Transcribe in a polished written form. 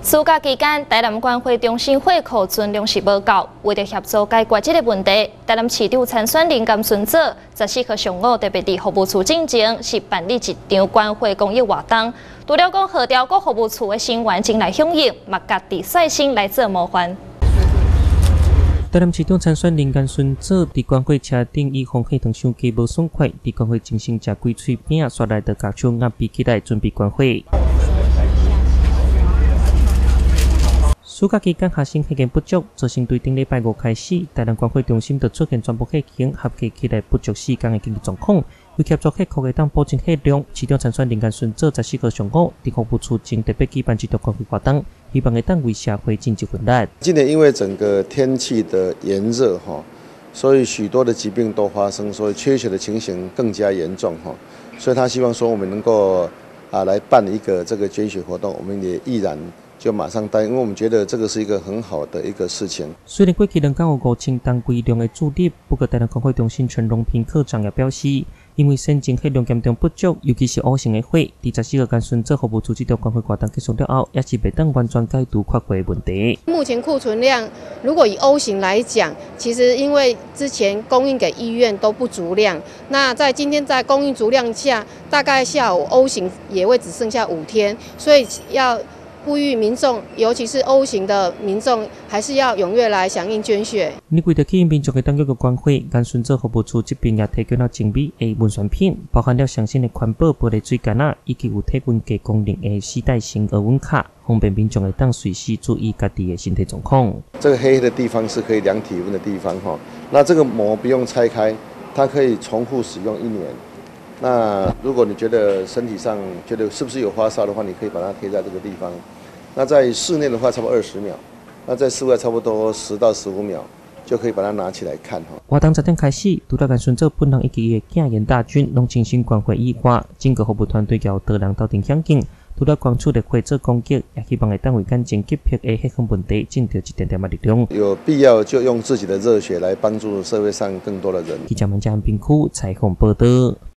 暑假期间，台南关会中心货库存量是无够，为了协助解决这个问题，台南市长参选林甘顺组14号上午特别伫服务处进前是办理一场关会公益活动。除了讲号召各服务处的成员前来响应，嘛家己率先来做模范。 台南市长参选林甘顺组伫关会车顶以风气糖相机无爽快，伫关会精心食几脆饼，刷来到各处压逼起来准备关会。暑假期间学生课件不足，造成对顶礼拜五开始，台南关会中心就出现全部课程合计起来不足4天的经济状况。为协助客户会当保证客量，市长参选林甘顺组14号上午伫服务处前特别举办一场关会活动，希望会当为社会尽一份力。 今年因为整个天气的炎热所以许多的疾病都发生，所以缺血的情形更加严重所以他希望说我们能够来办一个这个捐血活动，我们也毅然就马上答应，因为我们觉得这个是一个很好的一个事情。 虽然过去2天有5000吨规量的注入，不过台南关会中心陈荣平科长也表示，因为先前血量严重不足，尤其是 O 型的火，伫14号甘顺做服务处这场关会活动结束了后，也是未当完全解除缺货的问题。 目前库存量，如果以 O 型来讲，其实因为之前供应给医院都不足量，那在今天在供应足量下，大概下午 O 型也会只剩下5天，所以要呼吁民众，尤其是 O 型的民众，还是要踊跃来响应捐血。 你为了吸引民众的当局的关会，甘顺做服务处这边也提供了精美的文宣片，包含了上新的环保玻璃水杆以及有体温计功能的携带型额温卡，方便民众会当随时注意家己的身体状况。 这个黑黑的地方是可以量体温的地方那这个膜不用拆开，它可以重复使用1年。那如果你觉得身体上觉得是不是有发烧的话，你可以把它贴在这个地方。那在室内的话，差不多20秒；那在室外差不多10到15秒，就可以把它拿起来看活动10点开始，除了甘顺组本人以及伊的警员大军，拢进行关会以外，整个服务团队由多人斗阵响应。除了关注的火做攻击，也希望会当为减轻急迫的核风问题，尽到一点点的力量。 有必要就用自己的热血来帮助社会上更多的人。 记者们江滨区采访报道。